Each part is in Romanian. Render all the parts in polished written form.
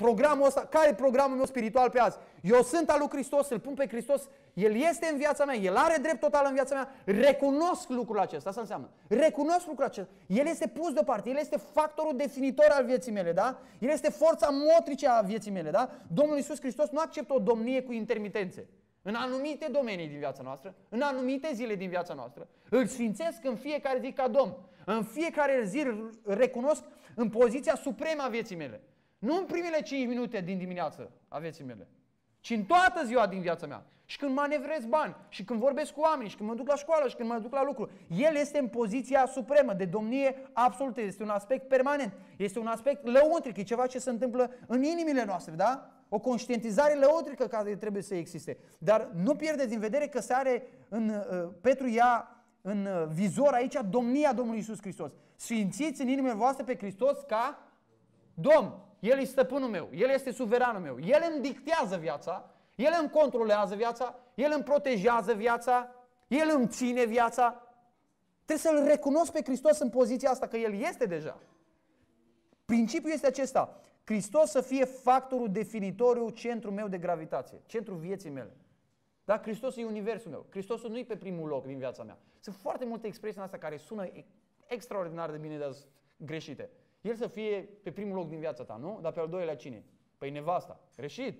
programul ăsta, care e programul meu spiritual pe azi? Eu sunt al lui Hristos, îl pun pe Hristos, El este în viața mea, El are drept total în viața mea, recunosc lucrul acesta, asta înseamnă. Recunosc lucrul acesta. El este pus deoparte, El este factorul definitor al vieții mele, da? El este forța motrice a vieții mele, da? Domnul Iisus Hristos nu acceptă o domnie cu intermitențe. În anumite domenii din viața noastră, în anumite zile din viața noastră, îl sfințesc în fiecare zi ca Domn. În fiecare zi îl recunosc în poziția supremă a vieții mele. Nu în primele 5 minute din dimineață a vieții mele, ci în toată ziua din viața mea. Și când manevrez bani, și când vorbesc cu oameni, și când mă duc la școală, și când mă duc la lucru. El este în poziția supremă, de domnie absolută. Este un aspect permanent. Este un aspect lăuntric. E ceva ce se întâmplă în inimile noastre, da? O conștientizare lăuntrică care trebuie să existe. Dar nu pierdeți din vedere că se are Petru ia în vizor aici domnia Domnului Iisus Hristos. Sfințiți în inimile voastre pe Hristos ca Domn. El e stăpânul meu, El este suveranul meu, El îmi dictează viața, El îmi controlează viața, El îmi protejează viața, El îmi ține viața. Trebuie să-L recunosc pe Hristos în poziția asta, că El este deja. Principiul este acesta, Hristos să fie factorul definitoriu, centrul meu de gravitație, centrul vieții mele. Da? Hristos e universul meu, Hristosul nu e pe primul loc din viața mea. Sunt foarte multe expresii în astea care sună extraordinar de bine, dar greșite. El să fie pe primul loc din viața ta, nu? Dar pe al doilea cine? Păi nevasta. Greșit.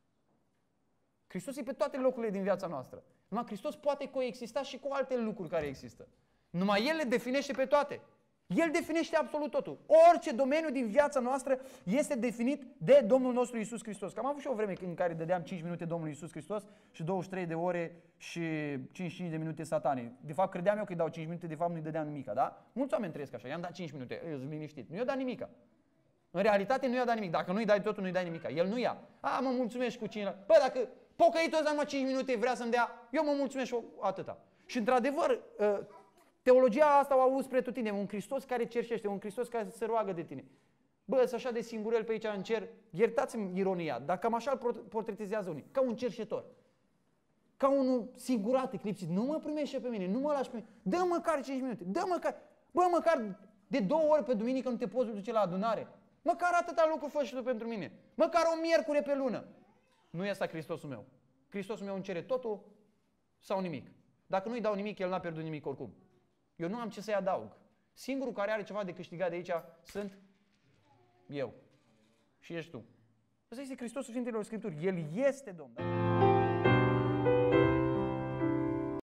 Hristos e pe toate locurile din viața noastră. Numai Hristos poate coexista și cu alte lucruri care există. Numai El le definește pe toate. El definește absolut totul. Orice domeniu din viața noastră este definit de Domnul nostru Iisus Hristos. Că am avut și o vreme în care dădeam 5 minute Domnului Iisus Hristos și 23 de ore și 55 de minute satanii. De fapt, credeam eu că îi dau 5 minute, de fapt nu-i dădeam nimica, da? Mulți oameni trăiesc așa, i-am dat 5 minute, eu sunt liniștit. Nu i-a dat nimica. În realitate nu i-a dat nimic. Dacă nu-i dai totul, nu-i dai nimica. El nu ia. Mă mulțumești cu cine. Bă, dacă pocăitul ăsta numai 5 minute vrea să-mi dea, eu mă mulțumesc și atâta. Și într-adevăr, teologia asta o auzi spre tine, un Hristos care cerșește, un Hristos care se roagă de tine. Bă, sunt așa de singurel pe aici în cer, iertați-mi ironia, dar cam așa îl portretizează unii, ca un cerșetor. Ca unul singurat, eclipsit. Nu mă primește pe mine, nu mă lași pe mine. Dă măcar 5 minute, dă măcar, măcar de 2 ori pe duminică nu te poți duce la adunare. Măcar atâta lucru fă și tu pentru mine. Măcar o miercure pe lună. Nu e asta Hristosul meu. Hristosul meu îmi cere totul sau nimic. Dacă nu-i dau nimic, El n-a pierdut nimic oricum. Eu nu am ce să-i adaug. Singurul care are ceva de câștigat de aici sunt eu. Și ești tu. Ăsta este Hristosul Sfintelor Scripturi. El este Domn.